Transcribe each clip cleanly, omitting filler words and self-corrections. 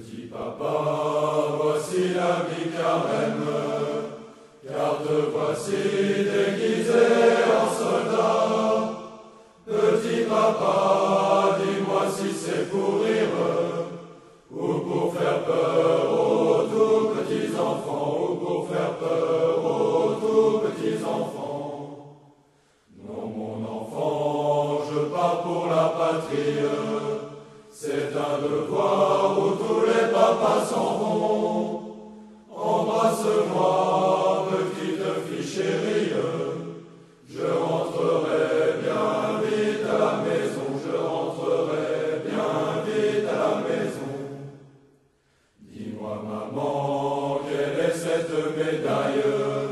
Petit papa, voici la vie carême, car te voici déguisé en soldat. Petit papa, dis-moi si c'est pour rire, ou pour faire peur aux tout petits enfants, ou pour faire peur aux tout petits enfants. Non, mon enfant, je pars pour la patrie, c'est un devoir où tous les papas s'en vont. Embrasse-moi, petite fille chérie, je rentrerai bien vite à la maison, je rentrerai bien vite à la maison. Dis-moi maman, quelle est cette médaille?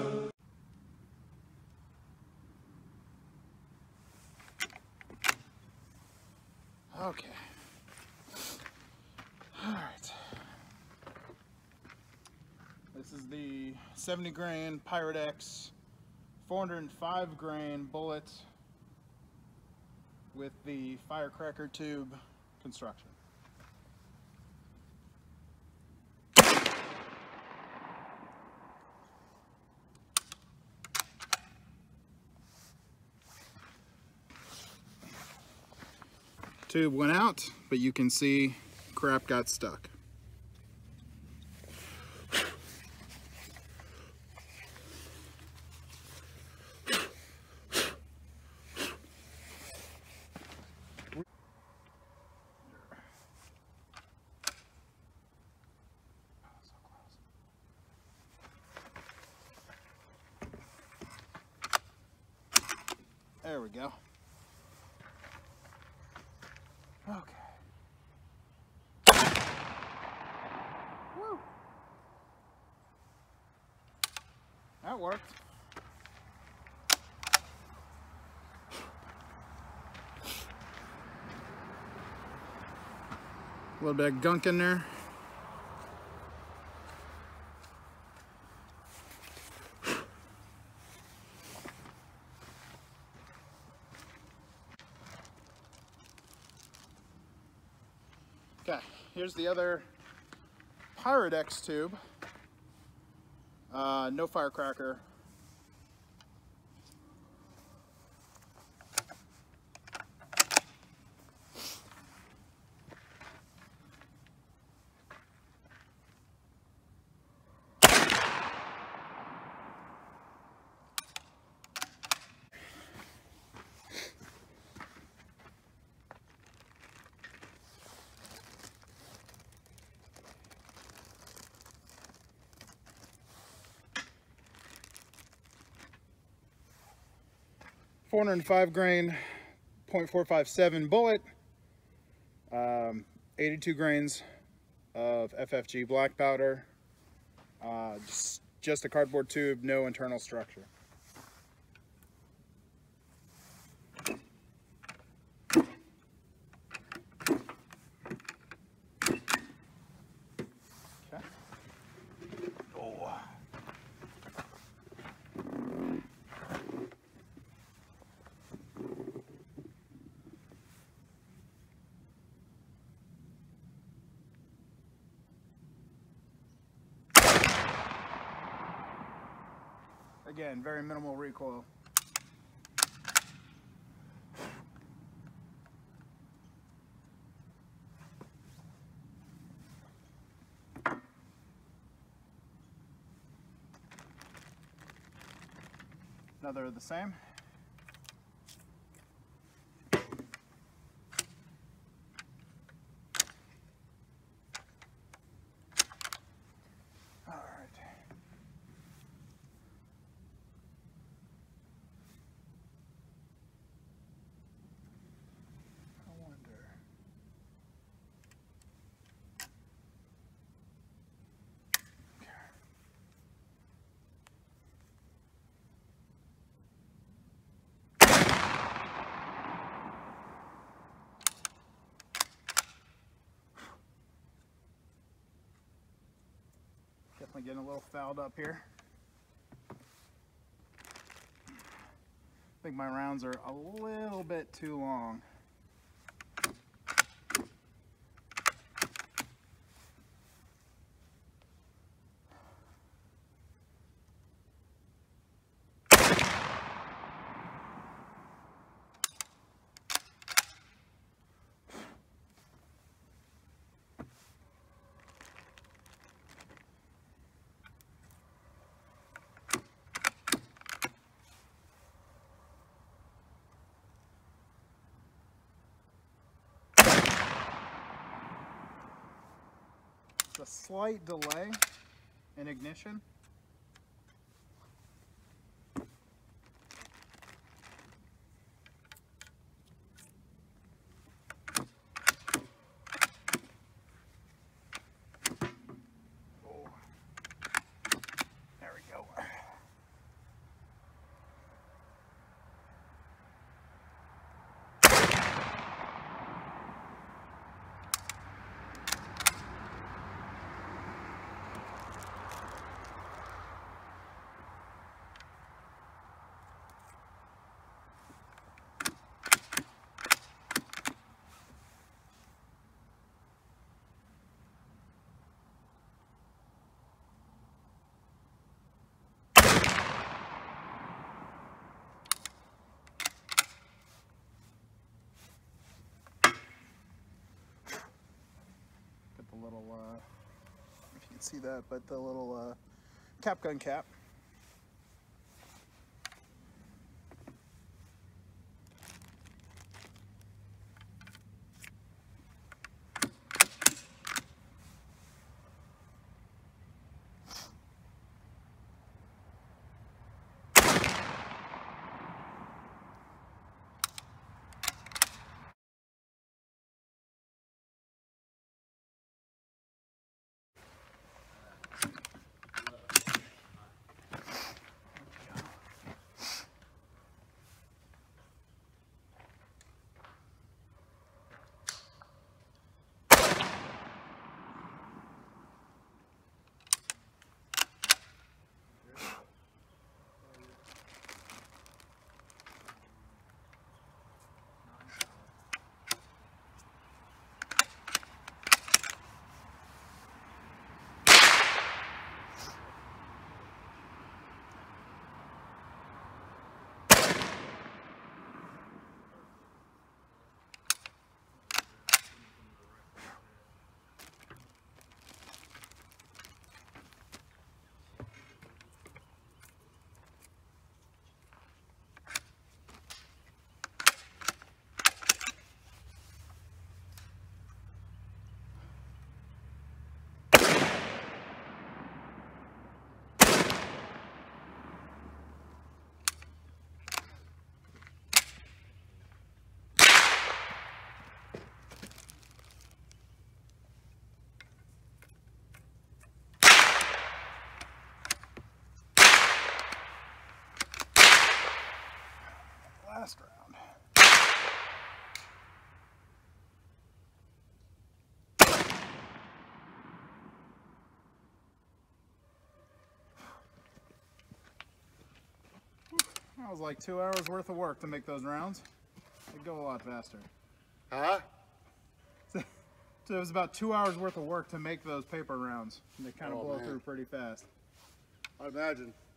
Okay. All right. This is the 70 grain Pirate X 405 grain bullet with the firecracker tube construction. Tube went out, but you can see crap got stuck. There we go. Okay. Woo. That worked. A little bit of gunk in there. Okay, here's the other Pirate X tube. No firecracker. .405 grain, .457 bullet, 82 grains of FFG black powder, just a cardboard tube, no internal structure. Okay. Oh. Again, very minimal recoil. Another of the same. Definitely getting a little fouled up here. I think my rounds are a little bit too long. a slight delay in ignition. There we go. Little, if you can see that, but the little cap gun cap. Last round. That was like 2 hours worth of work to make those rounds. They go a lot faster. Huh? So it was about 2 hours worth of work to make those paper rounds. And they kind of blow through pretty fast. I imagine.